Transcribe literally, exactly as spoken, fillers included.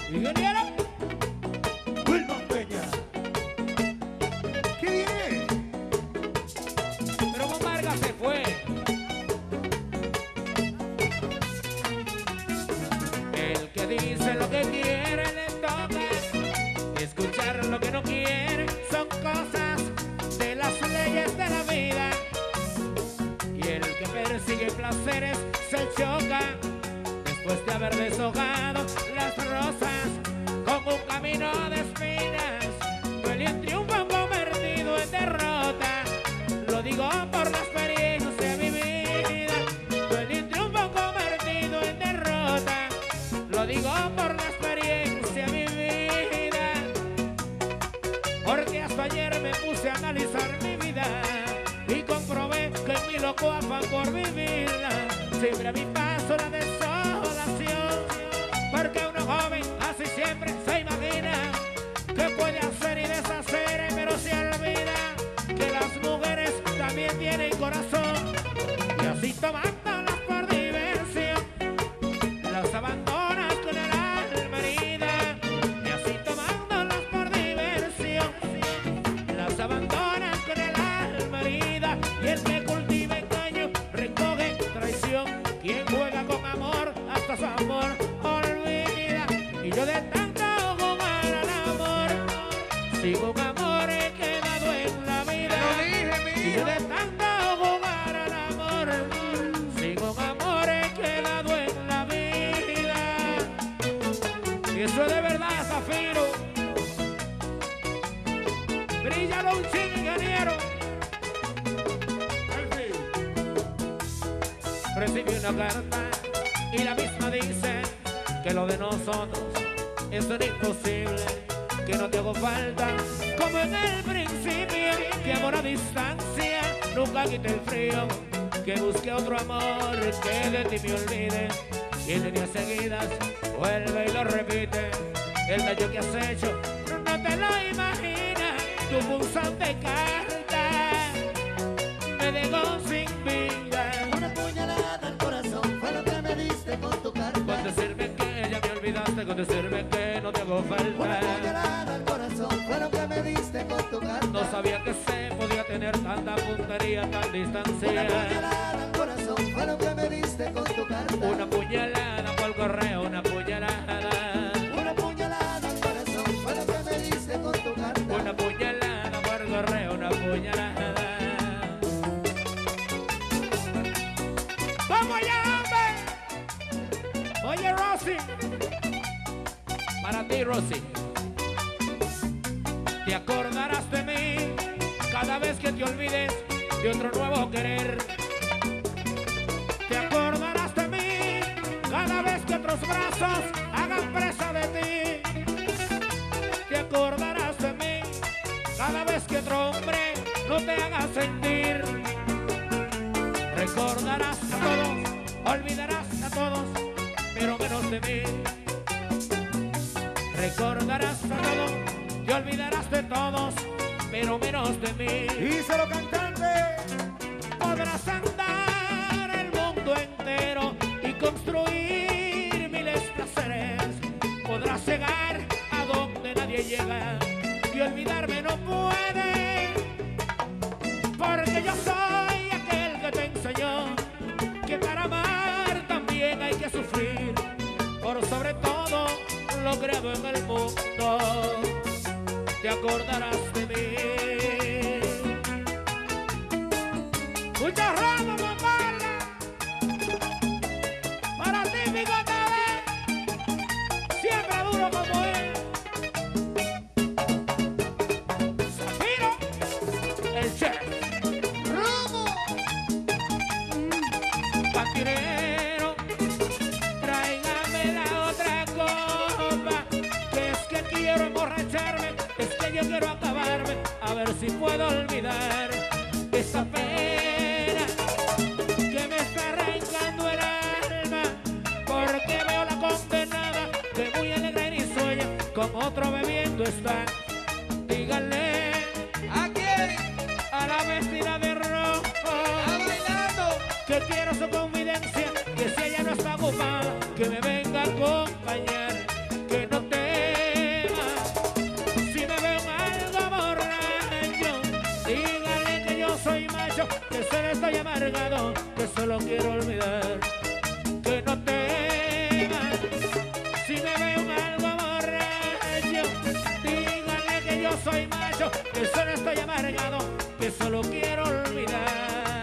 Ingeniero Wilman Peña. ¿Qué viene? pero Juan Vargas se fue. El que dice lo que quiere le toca escuchar lo que no quiere. Son cosas de las leyes de la vida. Y el que persigue placeres se choca después de haber deshojado las rosas con un camino de espinas. Duele un triunfo convertido en derrota, lo digo por la experiencia vivida. Duele un triunfo convertido en derrota, lo digo por la experiencia vivida. Porque hasta ayer me puse a analizar mi vida y comprobé que en mi loco afán por vivirla siempre a mi paso la desolación. Porque uno joven así siempre se imagina que puede hacer y deshacer, pero se olvida que las mujeres también tienen corazón. Y así tomándolas por diversión, las abandonas con el alma herida. Y así tomándolas por diversión, las abandonas con el alma herida. Y el que cultiva engaño recoge traición. Quien juega con amor hasta su amor olvida. Y yo de tanto jugar al amor sigo un amor quedado en la vida. Lo dije, Y yo de mío. tanto jugar al amor sigo un amor quedado en la vida. Y eso es de verdad, Zafiro. Bríllalo un ching, ingeniero. Recibí una carta y la misma dice que lo de nosotros es tan imposible, que no te hago falta como en el principio, que amor a distancia nunca quite el frío, que busque otro amor que de ti me olvide. Y en líneas seguidas vuelve y lo repite: el daño que has hecho no te lo imaginas. Tu punzante carta me dejó sin vida. Una puñalada al corazón fue lo que me diste con tu carta. Con decirme que ya me olvidaste, con decirme que no te hago Una falta. puñalada al corazón fue lo que me diste con tu carta. No sabía que se podía tener tanta puntería, tan Una distancia. puñalada al corazón fue lo que me diste con tu carta. Una puñalada por correo, una puñalada. Una puñalada al corazón fue lo que me diste con tu carta. Una puñalada por correo, una puñalada. ¡Vamos allá, hombre! Oye, Rosy. Para ti, Rosy. Te acordarás de mí cada vez que te olvides de otro nuevo querer. Te acordarás de mí cada vez que otros brazos hagan presa de ti. Te acordarás de mí cada vez que otro hombre no te haga sentir. Recordarás a todos, olvidarás a todos, pero menos de mí. Recordarás a todos, te olvidarás de todos, pero menos de mí. Díselo, cantante. Podrás andar el mundo entero y construir miles placeres. Podrás llegar a donde nadie llega y olvidarme no puede. Porque yo soy aquel que te enseñó que para amar también hay que sufrir. Por sobre todo lo creado en el mundo, te acordarás de mí. Muchas ramos, bombarda. Para ti, Bigotade. Siempre duro como él. Zafiro, el chef. ¡Romo! Patinero, tráigame la otra copa, que es que quiero emborracharme, es que yo quiero acabarme, a ver si puedo olvidar esa pena que me está arrancando el alma, porque veo la condenada que muy alegre y sueña, con otro bebiendo está. Díganle ¿A quién? a la vestida de rojo ¡Está bailando! que quiero su confidencia, que si ella no está ocupada, que me venga a acompañar, que no te macho, que solo estoy amargado, que solo quiero olvidar. Que no teman, si me veo algo borracho, díganle que yo soy macho, que solo estoy amargado, que solo quiero olvidar.